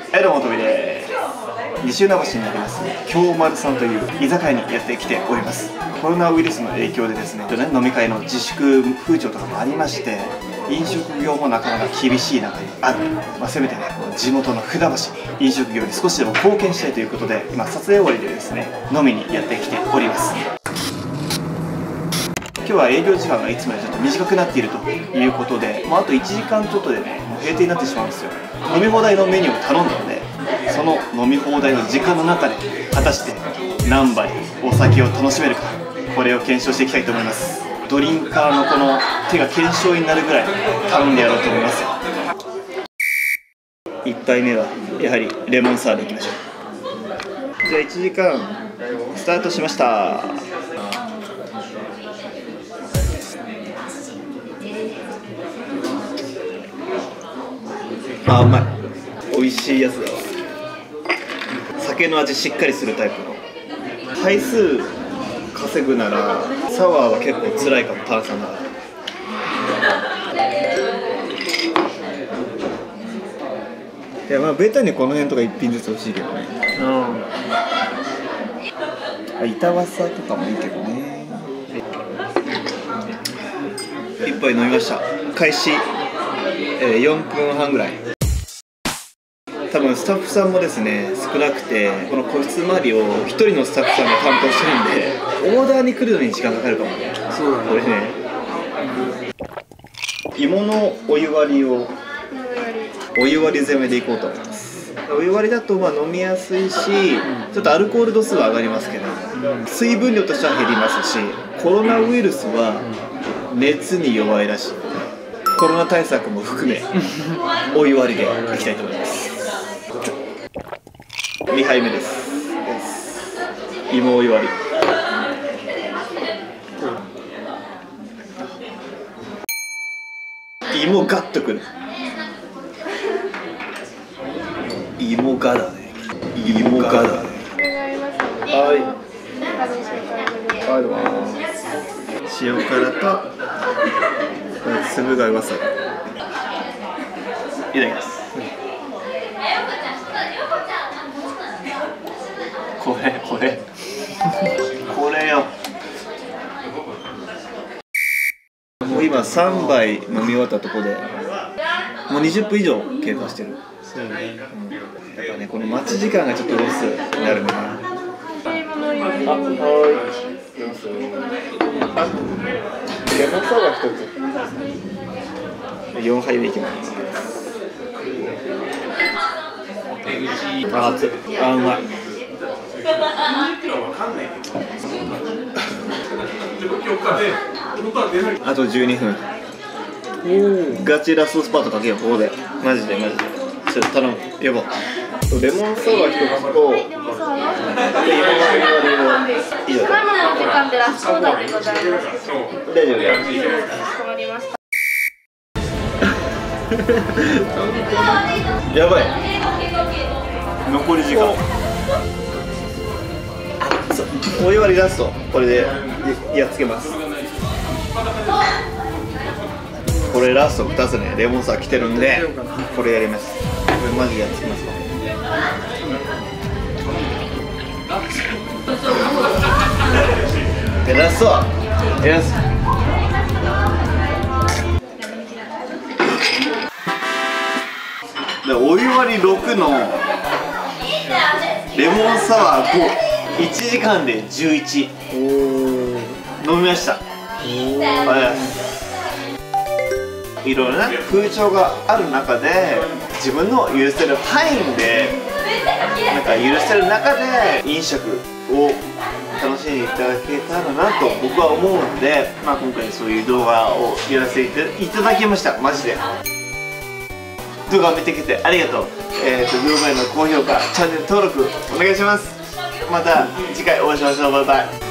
はい、どうも、とびです。西船橋にあります京丸さんという居酒屋にやってきております。コロナウイルスの影響でですね、飲み会の自粛風潮とかもありまして、飲食業もなかなか厳しい中にある。せめてね、地元の船橋飲食業に少しでも貢献したいということで、今撮影終わりでですね、飲みにやってきております。今日は営業時間がいつもよりちょっと短くなっているということで、あと1時間ちょっとでね、もう閉店になってしまうんですよ。飲み放題のメニューを頼んだので、その飲み放題の時間の中で果たして何杯お酒を楽しめるか、これを検証していきたいと思います。ドリンカーのこの手が腱鞘炎になるぐらい頼んでやろうと思いますよ。1杯目はやはりレモンサワーでいきましょう。じゃあ1時間スタートしました。あ、うまい。美味しいやつだわ。酒の味しっかりするタイプの。杯数稼ぐならサワーは結構辛いかも。炭酸だから。いや、ベタにこの辺とか1品ずつ欲しいけどね。板わさとかもいいけどね。1杯飲みました。開始、4分半ぐらい。多分スタッフさんもですね少なくて、この個室周りを1人のスタッフさんが担当してるんで、オーダーに来るのに時間かかるかもね。そうだね。これね、芋のお湯割りをお湯割り攻めでいこうと思います。お湯割りだと飲みやすいし、ちょっとアルコール度数は上がりますけど、水分量としては減りますし、コロナウイルスは熱に弱いらしい。コロナ対策も含めお湯割りでいきたいと思います。2杯目です。芋お湯割り。芋ガッとくる。芋がだね。芋がだね。はい。はい、どうも。塩辛と粒がわさび。いただきます。これよ。もう今3杯飲み終わったところでもう20分以上経過してる。そうね。やっぱね、この待ち時間がちょっとロスになるのかな。レモンサワー1つ。4杯目いきます。あ、熱い。あ、うまい。あと12分。ガチラストスパートかけよう。ここでマジでちょっと頼む。やば。レモンサワー1つと以上。 今の時間でラストオーダーでございます。 大丈夫だよ。 かしこまりました。 やばい。残り時間。お湯割りラスト、これでやっつけます。これラスト2つね、レモンサワー来てるんで、これやります。これマジでやっつけますか。でラストやります。でお湯割り6のレモンサワー5、1時間で11。飲みました。いろいろな風潮がある中で、自分の許せる範囲で許せる中で飲食を楽しんでいただけたらなと僕は思うので、今回そういう動画をやらせていただきました。マジで動画を見てくれてありがとう。動画への高評価、チャンネル登録お願いします。また次回お会いしましょう。バイバイ。